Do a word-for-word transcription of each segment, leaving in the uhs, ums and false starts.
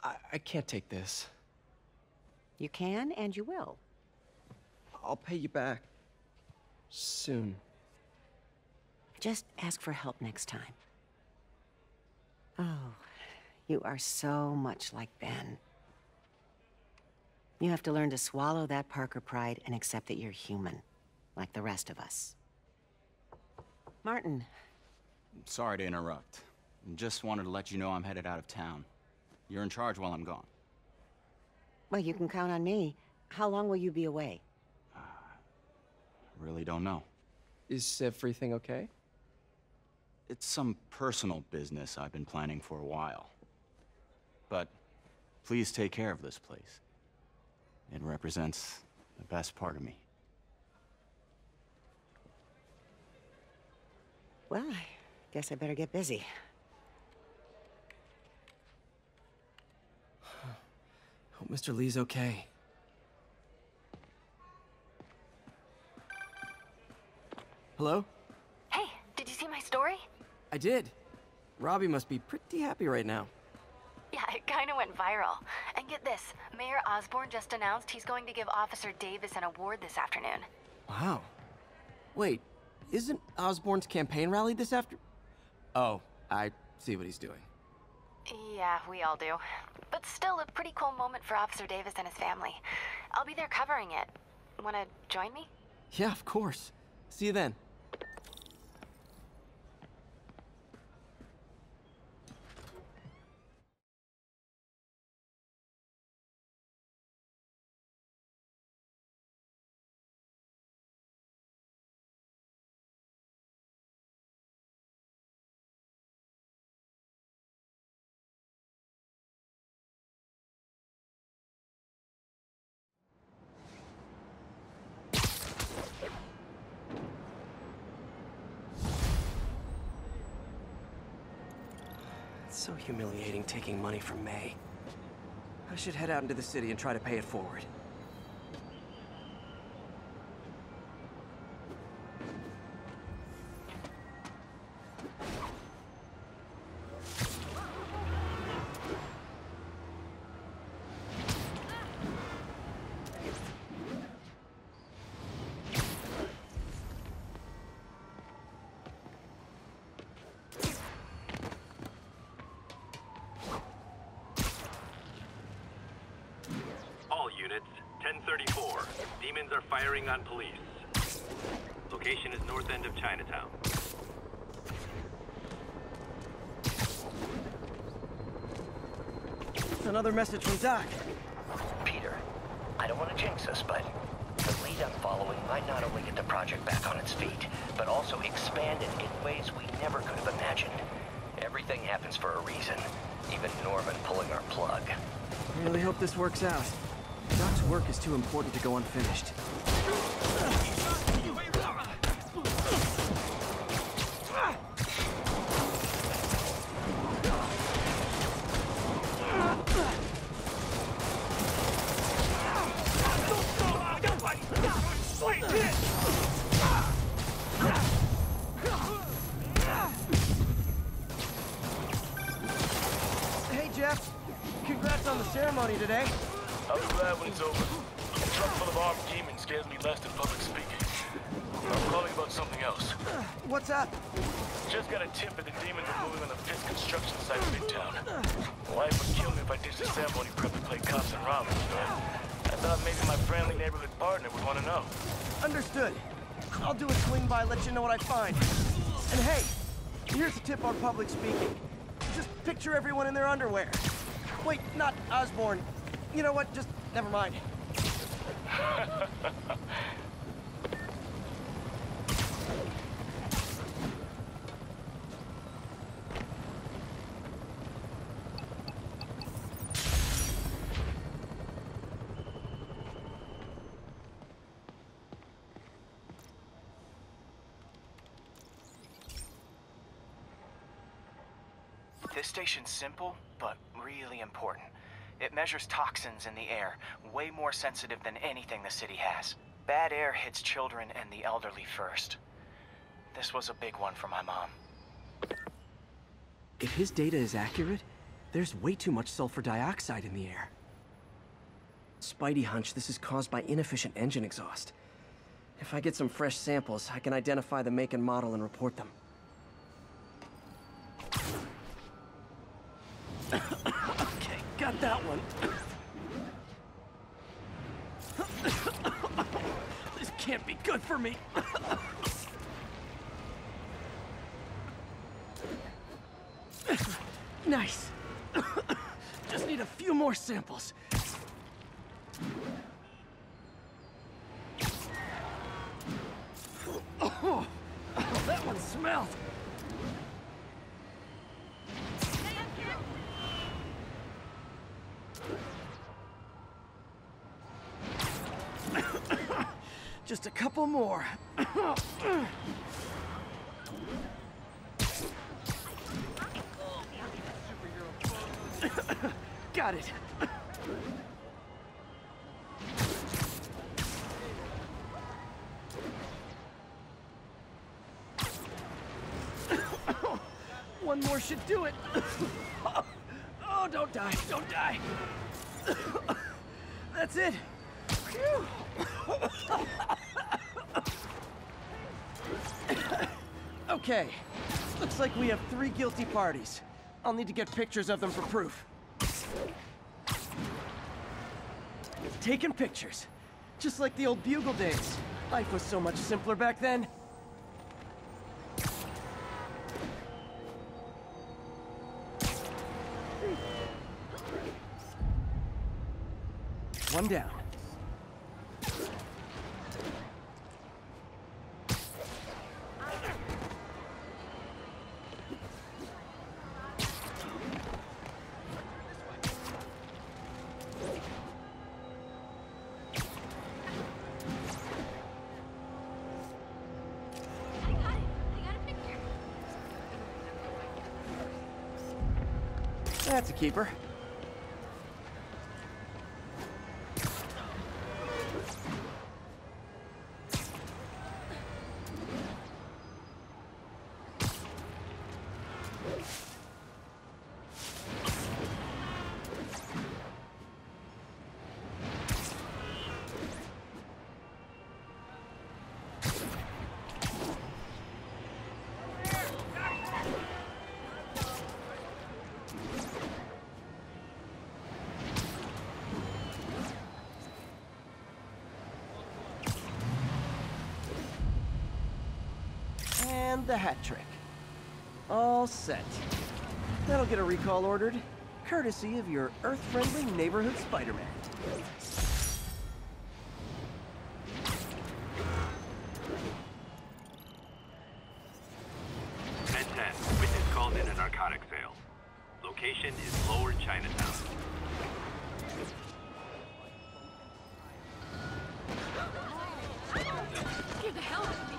I, I can't take this. You can, and you will. I'll pay you back. Soon. Just ask for help next time. Oh, you are so much like Ben. You have to learn to swallow that Parker pride and accept that you're human, like the rest of us. Martin. Sorry to interrupt. Just wanted to let you know I'm headed out of town. You're in charge while I'm gone. Well, you can count on me. How long will you be away? Uh, really don't know. Is everything okay? It's some personal business I've been planning for a while. But please take care of this place. It represents the best part of me. Well, I guess I better get busy. Hope Mister Lee's okay. Hello? Hey, did you see my story? I did. Robbie must be pretty happy right now. Yeah, it kinda went viral. And get this, Mayor Osborn just announced he's going to give Officer Davis an award this afternoon. Wow. Wait, isn't Osborn's campaign rally this after... Oh, I see what he's doing. Yeah, we all do. But still a pretty cool moment for Officer Davis and his family. I'll be there covering it. Wanna join me? Yeah, of course. See you then. It's so humiliating taking money from May. I should head out into the city and try to pay it forward. ten thirty-four. Demons are firing on police. Location is north end of Chinatown. Another message from Doc. Peter, I don't want to jinx us, but the lead I'm following might not only get the project back on its feet, but also expand it in ways we never could have imagined. Everything happens for a reason, even Norman pulling our plug. I really hope this works out. Doc's work is too important to go unfinished. Hey, Jeff. Congrats on the ceremony today. I'll be glad when it's over. A truck full of armed demons scares me less than public speaking. I'm calling about something else. Uh, what's up? Just got a tip that the demons are moving on the Fisk construction site in Midtown. Wife would kill me if I ditched the ceremony prep and played cops and ramen, so I thought maybe my friendly neighborhood partner would want to know. Understood. I'll do a swing by, let you know what I find. And hey, here's a tip on public speaking. Just picture everyone in their underwear. Wait, not Osborn. You know what? Just never mind. This station's simple, but really important. It measures toxins in the air, way more sensitive than anything the city has. Bad air hits children and the elderly first. This was a big one for my mom. If his data is accurate, There's way too much sulfur dioxide in the air. Spidey hunch this is caused by inefficient engine exhaust. If I get some fresh samples, I can identify the make and model and report them. Okay, got that one. This can't be good for me. Nice. Just need a few more samples. Oh, oh, that one smelled. Just a couple more. Got it. One more should do it. Oh, don't die, don't die. That's it. Phew. Okay, looks like we have three guilty parties. I'll need to get pictures of them for proof. Taking pictures. Just like the old Bugle days. Life was so much simpler back then. One down. That's a keeper. And the hat trick. All set. That'll get a recall ordered, courtesy of your Earth-friendly neighborhood Spider-Man. ten ten, witness called in a narcotic sale. Location is Lower Chinatown. Get the hell out of me!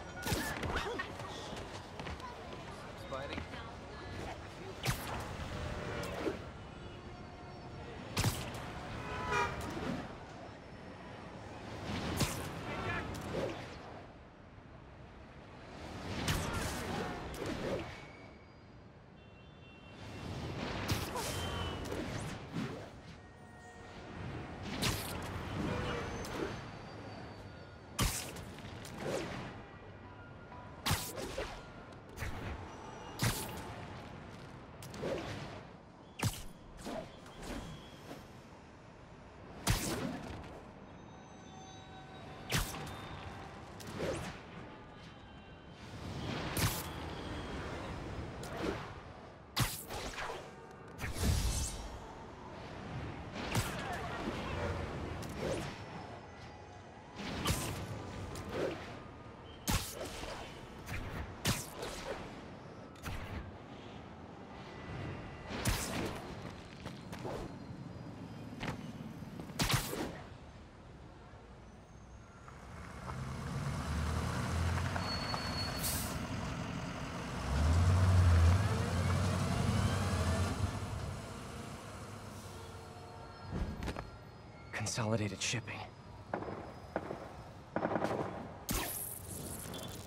Consolidated shipping.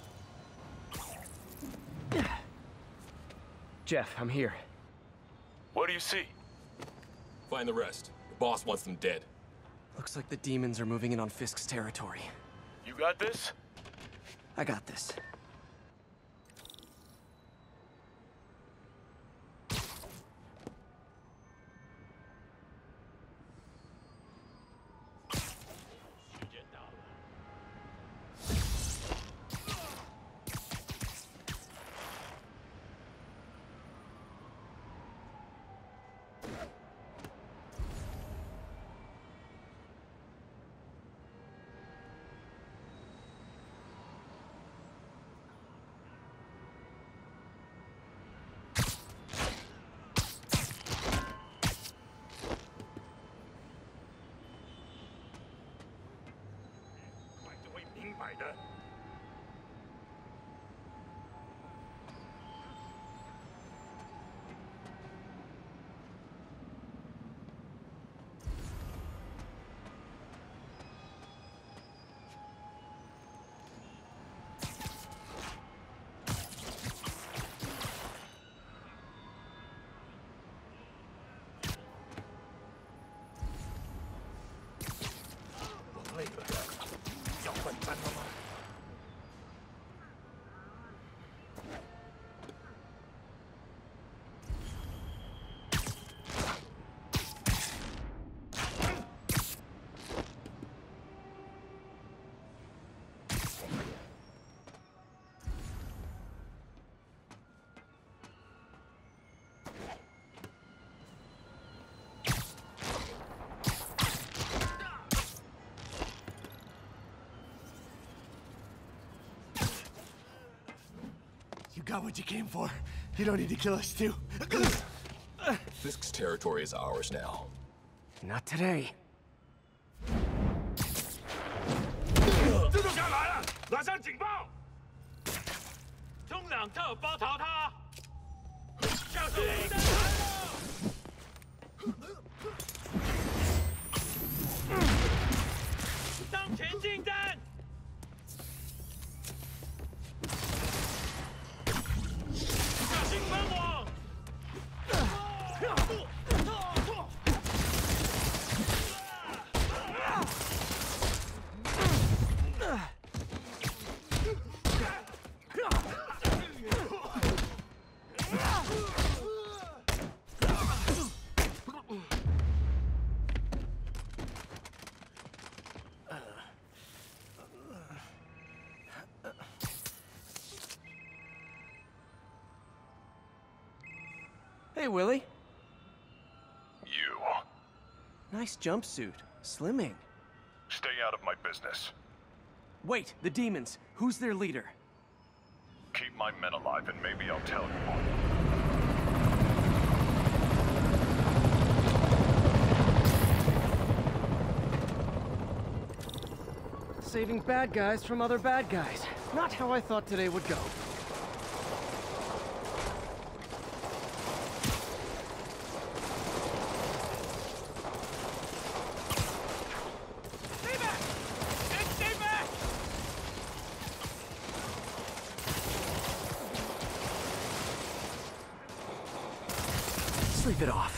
Jeff, I'm here. What do you see? Find the rest. The boss wants them dead. Looks like the demons are moving in on Fisk's territory. You got this? I got this. You got what you came for. You don't need to kill us too. Fisk's territory is ours now. Not today. 蜘蛛侠来了，拿上警报！冲两侧包抄他！下手榴弹来了！当前进战！小心分我！ Hey, Willie. You. Nice jumpsuit. Slimming. Stay out of my business. Wait, the demons. Who's their leader? Keep my men alive and maybe I'll tell you. Saving bad guys from other bad guys. Not how I thought today would go. Sleep it off.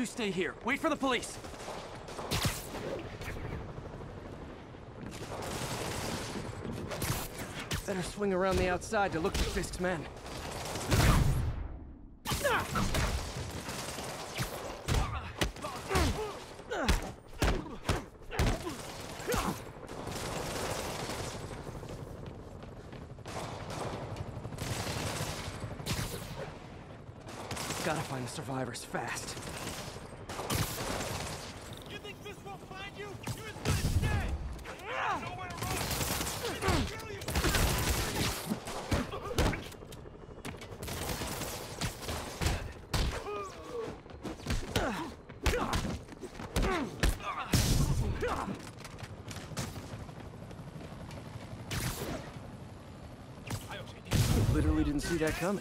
two stay here. Wait for the police. Better swing around the outside to look for Fisk's men. Gotta find the survivors fast. You think this will find you? You're as good as dead! Nowhere to run! It'll kill you! Literally didn't see that coming.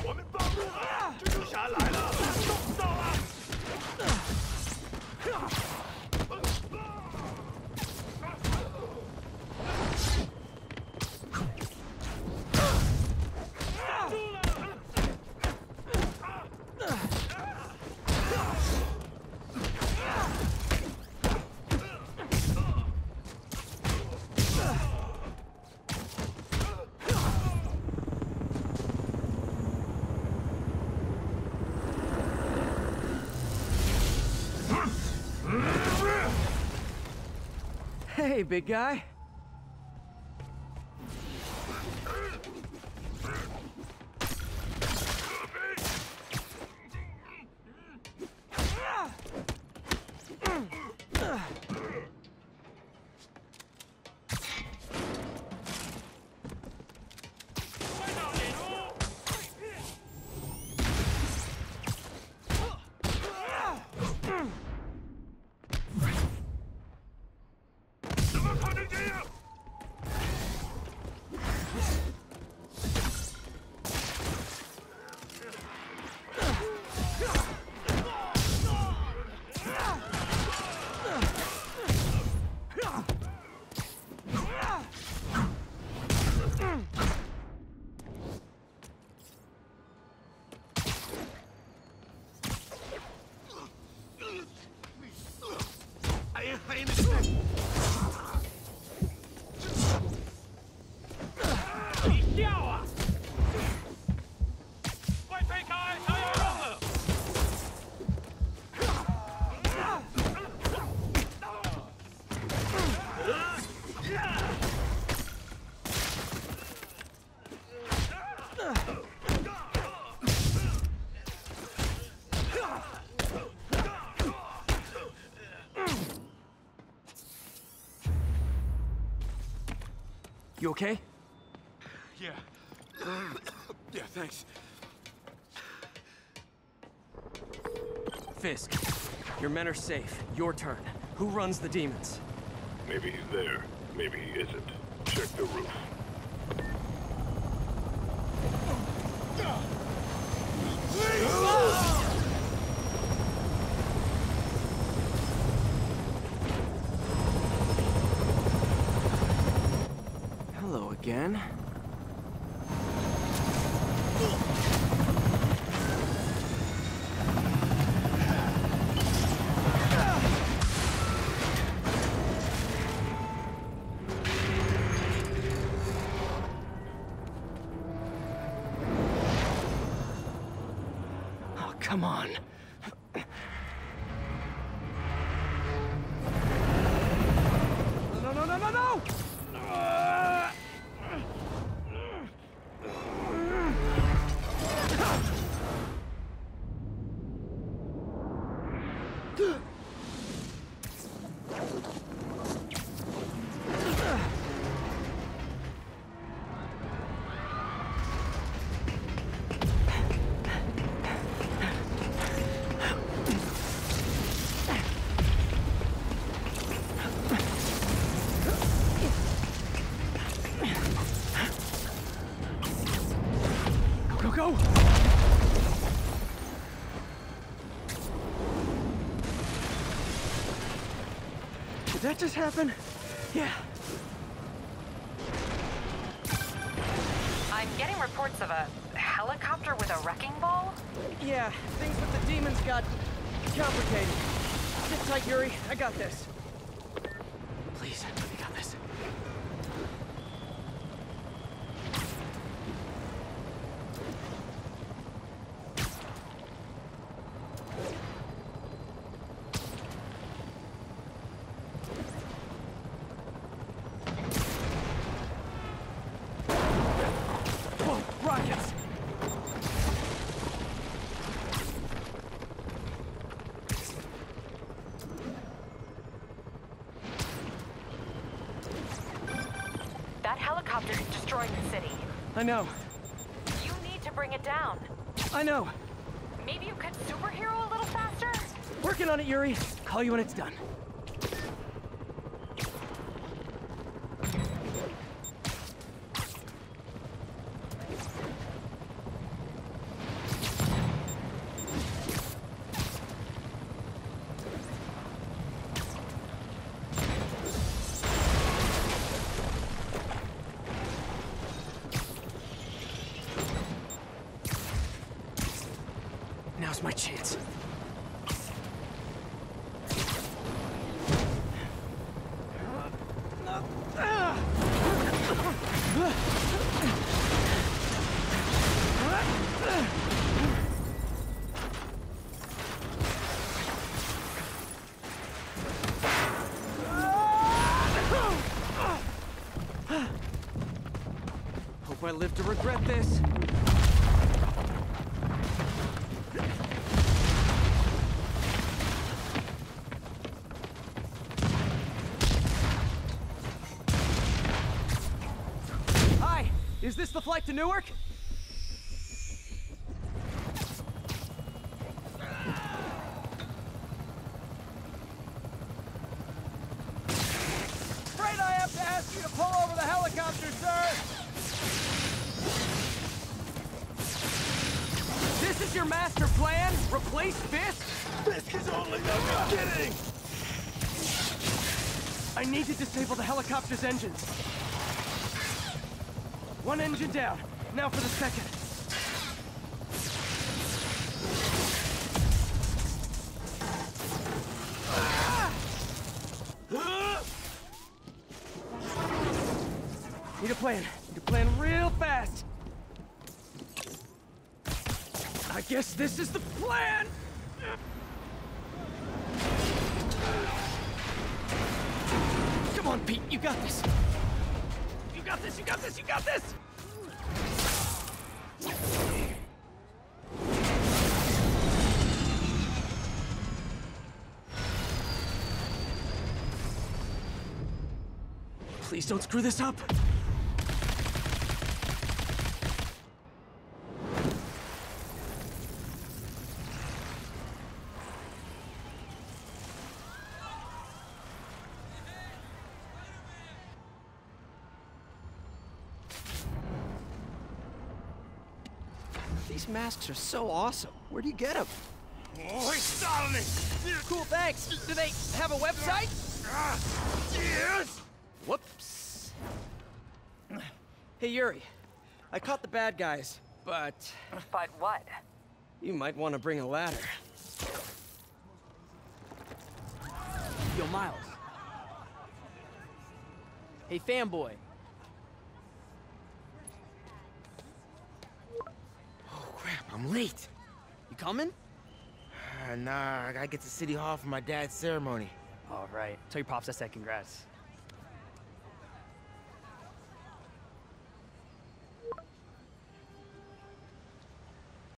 Hey, big guy. You okay? Yeah. Yeah, thanks. Fisk, your men are safe. Your turn. Who runs the demons? Maybe he's there. Maybe he isn't. Check the roof. Hello again. Oh, come on. No, no, no, no, no! Uh... Go, go! Did that just happen? Yeah. I'm getting reports of a helicopter with a wrecking ball? Yeah, things with the demons got complicated. Sit tight, Yuri. I got this. Please, I got this. Whoa, rockets! That helicopter is destroying the city. I know. You need to bring it down. I know. Maybe you could superhero a little faster? Working on it, Yuri. Call you when it's done. Now's my chance. Hope I live to regret this. Hi, is this the flight to Newark? Afraid I have to ask you to pull over the helicopter, sir. This is your master plan? Replace Fisk? Fisk is only the beginning! I need to disable the helicopter's engines. One engine down. Now for the second. Need a plan. Need a plan real fast. I guess this is the plan! Come on, Pete, you got this! You got this, you got this, you got this! Please don't screw this up! These masks are so awesome. Where do you get them? Oh, he's starting it! Cool, thanks. Do they have a website? Ah, yes! Whoops. Hey, Yuri. I caught the bad guys, but... But what? You might want to bring a ladder. Yo, Miles. Hey, fanboy. I'm late. You coming? Uh, nah, I gotta get to City Hall for my dad's ceremony. All right. Tell your pops I said congrats.